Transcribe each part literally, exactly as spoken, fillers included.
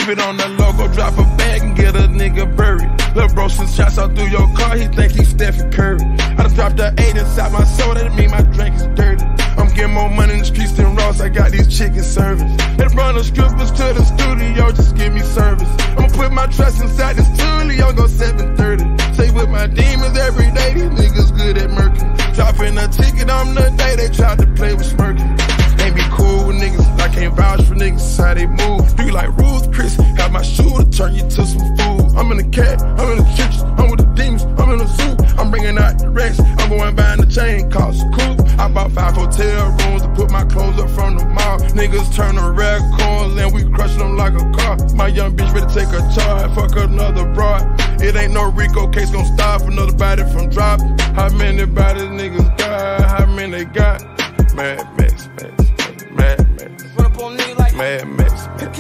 Keep it on the logo, drop a bag and get a nigga buried. Lil' bro, since shots out through your car, he think he's Stephen Curry. I done dropped the eight inside my soda, that mean my drink is dirty. I'm getting more money in the streets than Ross, I got these chicken servers. They run the strippers to the studio, just give me service. I'ma put my trust inside this toolie, I'll go seven thirty. Say with my demons every day, these niggas good at murkin. Dropping a ticket on the day they tried to play with Shmurk. Ain't be cool with niggas, I can't vouch for niggas, how they move. You like Ruth Chris, have my shoe to turn you to some food. I'm in the cat, I'm in the churches, I'm with the demons, I'm in the zoo. I'm bringing out the rest, I'm going buying the chain, cost a coupe. I bought five hotel rooms to put my clothes up from the mall. Niggas turn to red corns and we crush them like a car. My young bitch ready to take a charge, fuck another broad. It ain't no Rico case gon' stop another body from drop. How many bodies niggas got? How many they got? Mad Max, Max, Mad Max. Run up on nigga like Mad Max,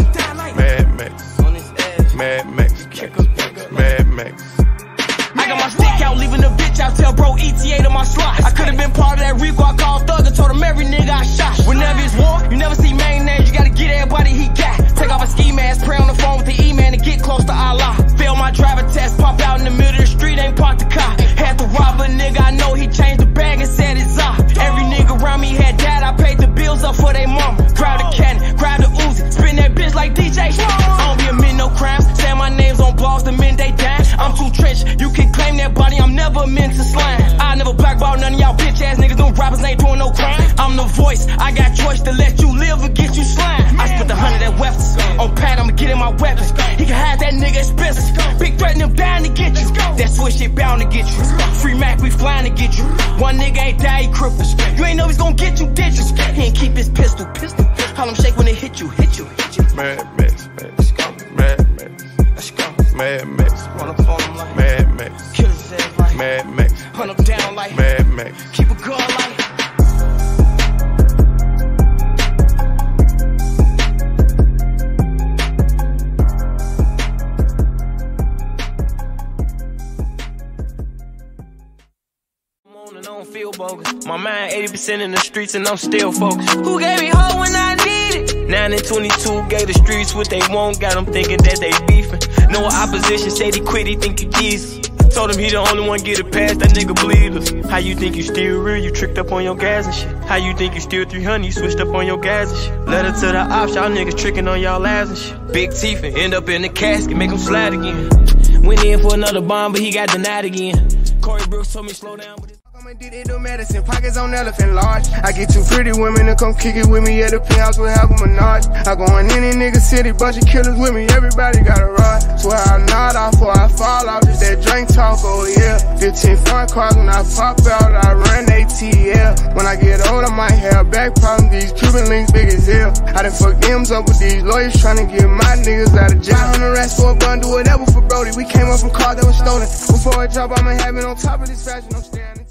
Mad Max, on his ass. Mad Max, Mad Max. I got my stick out, leaving the bitch out, tell bro E T A to my slot. I could've been part of that Rico, I called Thug and told him every nigga I shot. Whenever it's war, you never see main names, you gotta get everybody he got. Take off a ski mask, pray on the phone with the E-man to get close to Allah. Fail my driver test, pop out in the middle of the street, ain't parked the car. Had to rob a nigga, I know he changed the bag and said it's off. Every nigga around me had dad, I paid the bills up for they mama. Grab the cannon, grab the Uzi, spin that bitch like D J Shmurk. I don't be admit no crimes, say my name's on blogs, the men they down. I'm too trench, you can claim that body, I'm never meant to slime. I never blackball none of y'all bitch ass niggas, them rappers ain't doing no crime. I'm the voice, I got choice to let you live or get you slime. I spent a hundred at weapons, on pad I'ma get in my weapons. He can have that nigga expenses, big threat and them bound to get you. That switch shit bound to get you, free Mac we flying to get you. One nigga ain't die, he crippled. You ain't know he's gonna get you, did you? He ain't keep his pistol, pistol. Call him shake when they hit you, hit you, hit you. Mad Max, Mad Max, Let's go. Mad Max, Run up on him like Mad Max, kill his ass like Mad Max, hunt him down like Mad Max. keep a gun like I don't feel bogus. My mind eighty percent in the streets and I'm still focused. Who gave me hope when I need it? nine and twenty-two gave the streets what they want. Got them thinking that they beefing. No opposition said he quit, he think you Jesus. Told him he the only one get it past, that nigga believe us. How you think you still real? You tricked up on your gas and shit. How you think you still three hundred? You switched up on your gas and shit. Letter to the ops, y'all niggas tricking on y'all ass and shit. Big teeth and end up in the casket, make him slide again. Went in for another bomb, but he got denied again. Corey Brooks told me slow down, but I'ma did it do medicine, pockets on elephant large. I get two pretty women to come kick it with me at the penthouse with half a menage. I go in any nigga city, bunch of killers with me, everybody got a rod. Swear I nod off or I fall off, just that drink talk, oh yeah. Fifteen front cars when I pop out, I run A T L. When I get old, I might have back problems, these Cuban links big as hell. I done fucked M's up with these lawyers trying to get my niggas out of jail. five hundred rats for a bun, do whatever for Brody. We came up from cars that was stolen. Before I drop, I'ma have it on top of this fashion, I'm standing.